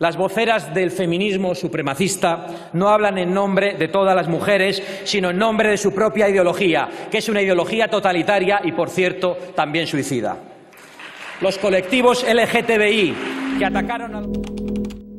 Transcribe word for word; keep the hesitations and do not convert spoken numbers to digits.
Las voceras del feminismo supremacista no hablan en nombre de todas las mujeres, sino en nombre de su propia ideología, que es una ideología totalitaria y, por cierto, también suicida. Los colectivos L G T B I que atacaron a...